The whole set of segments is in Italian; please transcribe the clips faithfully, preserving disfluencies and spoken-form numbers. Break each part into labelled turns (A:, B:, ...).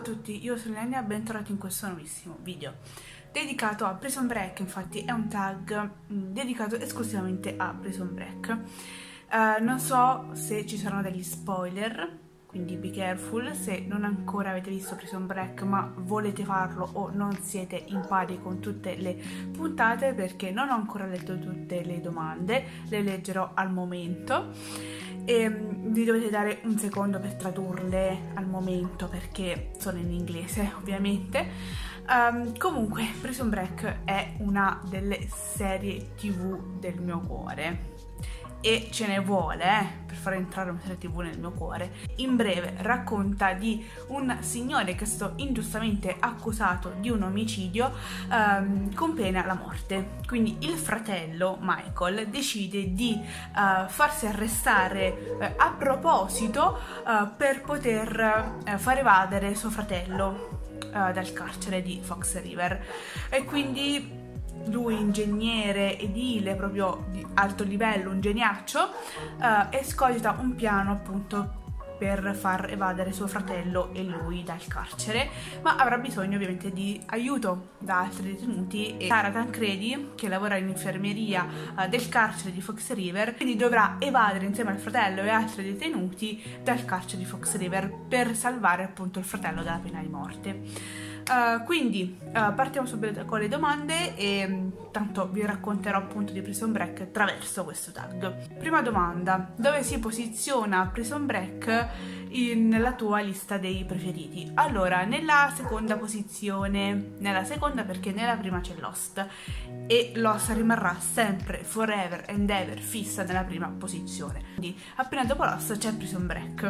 A: tutti, io sono Lenia, bentornati in questo nuovissimo video dedicato a Prison Break. Infatti è un tag mh, dedicato esclusivamente a Prison Break. Uh, non so se ci saranno degli spoiler, quindi be careful se non ancora avete visto Prison Break ma volete farlo o non siete in pari con tutte le puntate, perché non ho ancora letto tutte le domande, le leggerò al momento e vi dovete dare un secondo per tradurle al momento perché sono in inglese ovviamente. Um, comunque Prison Break è una delle serie tv del mio cuore e ce ne vuole eh, per far entrare una serie tv nel mio cuore. In breve racconta di un signore che è stato ingiustamente accusato di un omicidio um, con pena la morte. Quindi il fratello Michael decide di uh, farsi arrestare uh, a proposito uh, per poter uh, far evadere suo fratello uh, dal carcere di Fox River. E quindi lui, ingegnere edile proprio di alto livello, un geniaccio, uh, escogita un piano appunto per far evadere suo fratello e lui dal carcere, ma avrà bisogno ovviamente di aiuto da altri detenuti. E Tara Tancredi, che lavora in infermeria uh, del carcere di Fox River, quindi dovrà evadere insieme al fratello e altri detenuti dal carcere di Fox River per salvare appunto il fratello dalla pena di morte. Uh, quindi uh, partiamo subito con le domande e um, tanto vi racconterò appunto di Prison Break attraverso questo tag. Prima domanda: dove si posiziona Prison Break in, nella tua lista dei preferiti? Allora, nella seconda posizione, nella seconda perché nella prima c'è Lost e Lost rimarrà sempre forever and ever fissa nella prima posizione, quindi appena dopo Lost c'è Prison Break.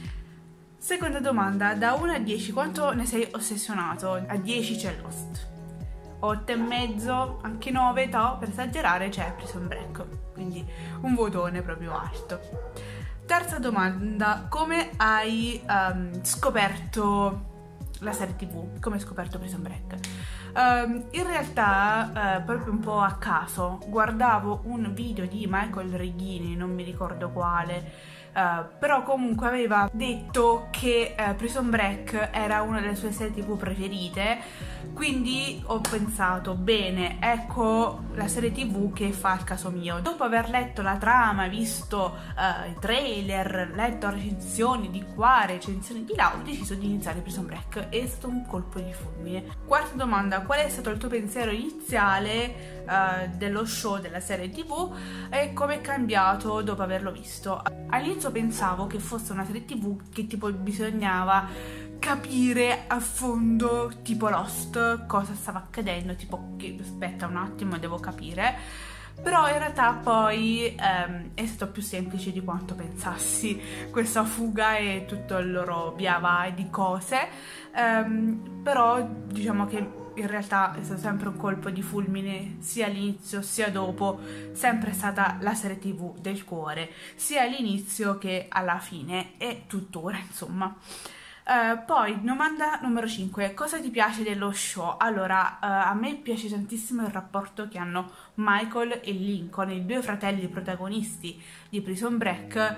A: Seconda domanda: da uno a dieci quanto ne sei ossessionato? A dieci c'è Lost, otto e mezzo, anche nove, to, per esagerare c'è Prison Break, quindi un votone proprio alto. Terza domanda: come hai um, scoperto la serie tv? Come hai scoperto Prison Break? Um, in realtà uh, proprio un po' a caso guardavo un video di Michael Reghini, non mi ricordo quale, Uh, però comunque aveva detto che uh, Prison Break era una delle sue serie tv preferite, quindi ho pensato bene, ecco la serie tv che fa il caso mio. Dopo aver letto la trama, visto uh, i trailer, letto recensioni di qua, recensioni di là, ho deciso di iniziare Prison Break. È stato un colpo di fulmine. Quarta domanda: qual è stato il tuo pensiero iniziale uh, dello show, della serie tv, e come è cambiato dopo averlo visto? All'inizio pensavo che fosse una serie tv che tipo bisognava capire a fondo, tipo Lost, cosa stava accadendo, tipo che aspetta un attimo devo capire, però in realtà poi ehm, è stato più semplice di quanto pensassi questa fuga e tutto il loro via vai di cose, ehm, però diciamo che in realtà è stato sempre un colpo di fulmine sia all'inizio sia dopo, sempre stata la serie tv del cuore, sia all'inizio che alla fine e tuttora insomma. Uh, poi domanda numero cinque: cosa ti piace dello show? Allora, uh, a me piace tantissimo il rapporto che hanno Michael e Lincoln, i due fratelli protagonisti di Prison Break,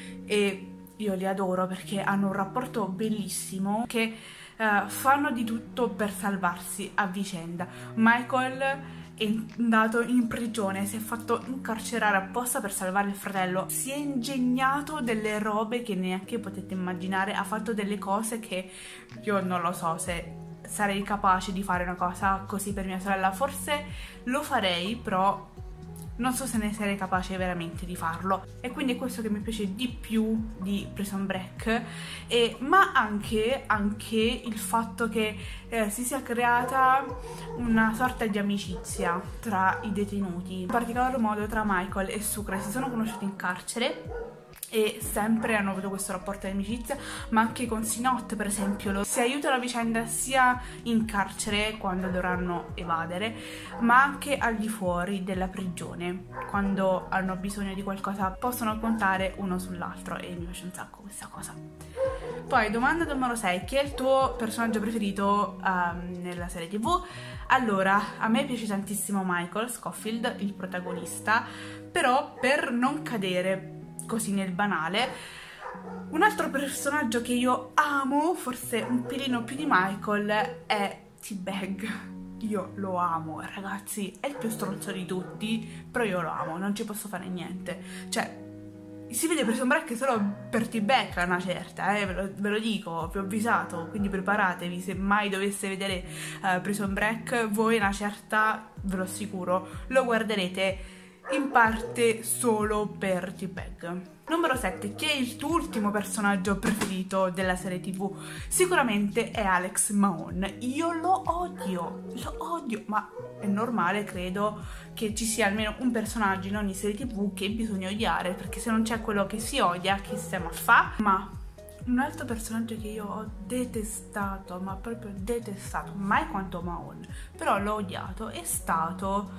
A: e io li adoro perché hanno un rapporto bellissimo, che Uh, fanno di tutto per salvarsi a vicenda. Michael è andato in prigione, si è fatto incarcerare apposta per salvare il fratello, si è ingegnato delle robe che neanche potete immaginare, ha fatto delle cose che io non lo so se sarei capace di fare una cosa così per mia sorella. Forse lo farei, però non so se ne sarei capace veramente di farlo, e quindi è questo che mi piace di più di Prison Break, e, ma anche, anche il fatto che eh, si sia creata una sorta di amicizia tra i detenuti, in particolar modo tra Michael e Sucre. Si sono conosciuti in carcere e sempre hanno avuto questo rapporto di amicizia, ma anche con Sinot per esempio lo, si aiutano a vicenda sia in carcere quando dovranno evadere, ma anche al di fuori della prigione, quando hanno bisogno di qualcosa possono contare uno sull'altro, e mi piace un sacco questa cosa. Poi domanda numero sei: chi è il tuo personaggio preferito um, nella serie tv? Allora, a me piace tantissimo Michael Scofield, il protagonista, però per non cadere così nel banale Un altro personaggio che io amo, forse un pelino più di Michael, è T-Bag. Io lo amo, ragazzi, è il più stronzo di tutti, però io lo amo, non ci posso fare niente. Cioè, si vede Prison Break solo per T-Bag a una certa, eh, ve lo, ve lo dico, vi ho avvisato, quindi preparatevi, se mai doveste vedere uh, Prison Break, voi una certa, ve lo assicuro, lo guarderete in parte solo per T-Bag. Numero sette, chi è il tuo ultimo personaggio preferito della serie tv? Sicuramente è Alex Mahone. Io lo odio, lo odio, ma è normale, credo, che ci sia almeno un personaggio in ogni serie tv che bisogna odiare, perché se non c'è quello che si odia, che stiamo a fa? Ma un altro personaggio che io ho detestato, ma proprio detestato, mai quanto Mahone, però l'ho odiato, è stato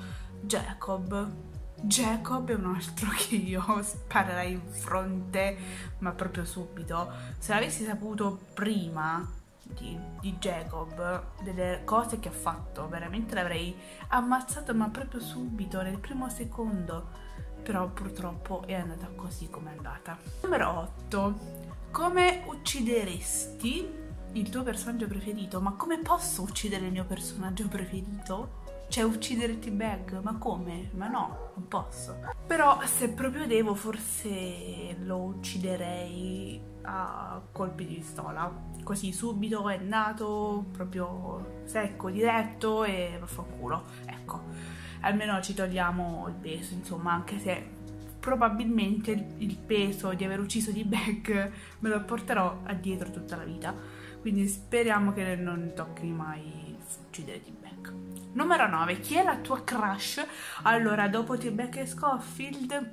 A: Jacob. Jacob è un altro che io sparerei in fronte, ma proprio subito. Se l'avessi saputo prima di, di Jacob, delle cose che ha fatto, veramente l'avrei ammazzato, ma proprio subito, nel primo secondo. Però purtroppo è andata così come è andata. Numero otto. Come uccideresti il tuo personaggio preferito? Ma come posso uccidere il mio personaggio preferito? Cioè, uccidere T-Bag? Ma come? Ma no, non posso. Però se proprio devo, forse lo ucciderei a colpi di pistola. Così subito è nato, proprio secco, diretto e vaffanculo. Ecco, almeno ci togliamo il peso, insomma, anche se probabilmente il peso di aver ucciso T-Bag me lo porterò addietro tutta la vita. Quindi speriamo che non tocchi mai uccidere T-Bag. Numero nove, chi è la tua crush? Allora, dopo T-Bag e Scofield,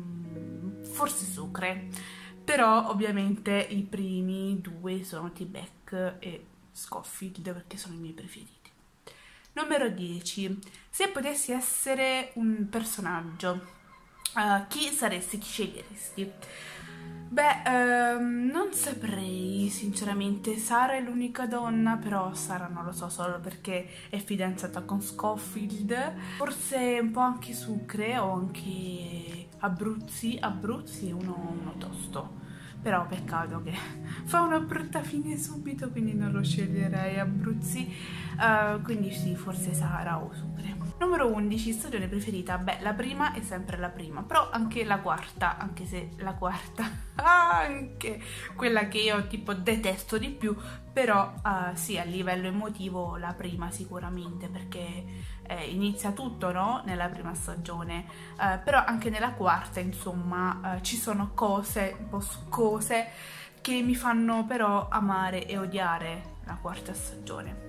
A: mm, forse Sucre, però ovviamente i primi due sono T-Bag e Scofield perché sono i miei preferiti. Numero dieci, se potessi essere un personaggio, uh, chi saresti, chi sceglieresti? Beh, ehm, non saprei sinceramente. Sara è l'unica donna, però Sara non lo so, solo perché è fidanzata con Scofield. Forse un po' anche Sucre o anche Abruzzi. Abruzzi è uno, uno tosto, però peccato che fa una brutta fine subito, quindi non lo sceglierei Abruzzi. Uh, quindi sì, forse Sara o Sucre. Numero undici, stagione preferita. Beh, la prima è sempre la prima, però anche la quarta, anche se la quarta, anche quella che io tipo detesto di più, però uh, sì, a livello emotivo la prima sicuramente, perché eh, inizia tutto, no? Nella prima stagione, uh, però anche nella quarta, insomma, uh, ci sono cose, un po' succose, che mi fanno però amare e odiare la quarta stagione.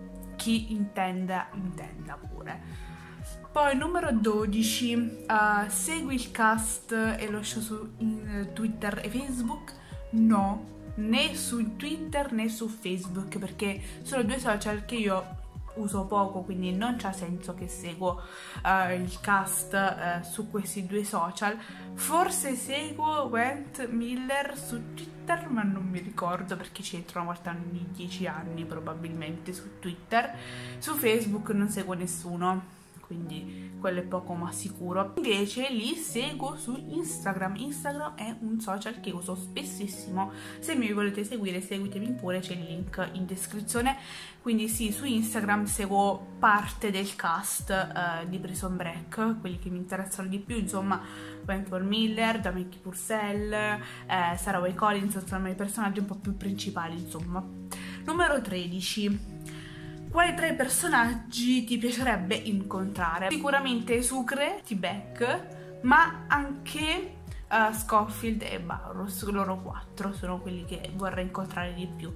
A: Chi intenda, intenda pure. Poi numero dodici, uh, segui il cast e lo show su in, uh, Twitter e Facebook? No, né su Twitter né su Facebook, perché sono due social che io uso poco, quindi non c'ha senso che seguo uh, il cast uh, su questi due social. Forse seguo Went Miller su Twitter, ma non mi ricordo perché ci entro una volta ogni dieci anni probabilmente su Twitter. Su Facebook non seguo nessuno, quindi quello è poco ma sicuro. Invece li seguo su Instagram. Instagram è un social che uso spessissimo. Se mi volete seguire, seguitemi pure, c'è il link in descrizione. Quindi sì, su Instagram seguo parte del cast uh, di Prison Break, quelli che mi interessano di più, insomma, Wentworth Miller, Jamie Purcell, eh, Sarah Way Collins, sono i personaggi un po' più principali, insomma. Numero tredici. Quali tre personaggi ti piacerebbe incontrare? Sicuramente Sucre, T-Bag, ma anche uh, Scofield e Burroughs. Loro quattro sono quelli che vorrei incontrare di più.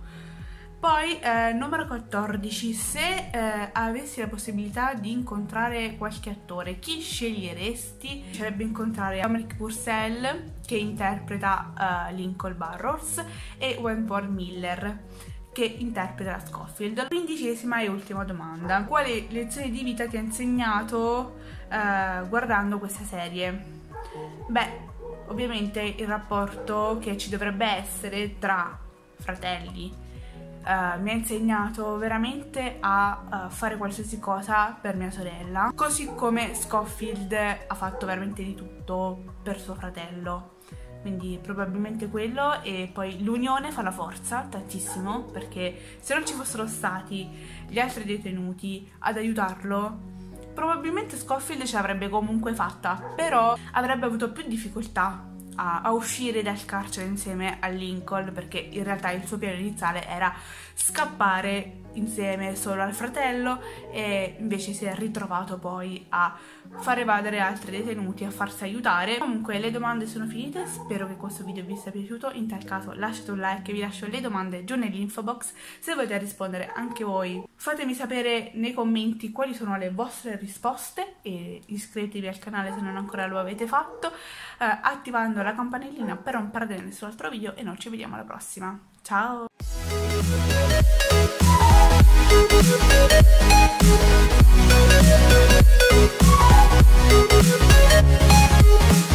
A: Poi eh, numero quattordici, se eh, avessi la possibilità di incontrare qualche attore, chi sceglieresti? Mi piacerebbe incontrare Dominic Purcell, che interpreta uh, Lincoln Burroughs, e Wentworth Miller, che interpreta la Scofield. Quindicesima e ultima domanda: quali lezioni di vita ti ha insegnato uh, guardando questa serie? Beh, ovviamente il rapporto che ci dovrebbe essere tra fratelli. Uh, mi ha insegnato veramente a uh, fare qualsiasi cosa per mia sorella, così come Scofield ha fatto veramente di tutto per suo fratello. quindi probabilmente quello. E poi l'unione fa la forza tantissimo, perché se non ci fossero stati gli altri detenuti ad aiutarlo, probabilmente Scofield ce l'avrebbe comunque fatta, però avrebbe avuto più difficoltà a, a uscire dal carcere insieme a Lincoln, perché in realtà il suo piano iniziale era scappare insieme solo al fratello, e invece si è ritrovato poi a far evadere altri detenuti, a farsi aiutare. Comunque le domande sono finite, spero che questo video vi sia piaciuto. In tal caso lasciate un like, vi lascio le domande giù nell'info box se volete rispondere anche voi. Fatemi sapere nei commenti quali sono le vostre risposte e iscrivetevi al canale se non ancora lo avete fatto, eh, attivando la campanellina per non perdere nessun altro video, e noi ci vediamo alla prossima. Ciao! We'll be right back.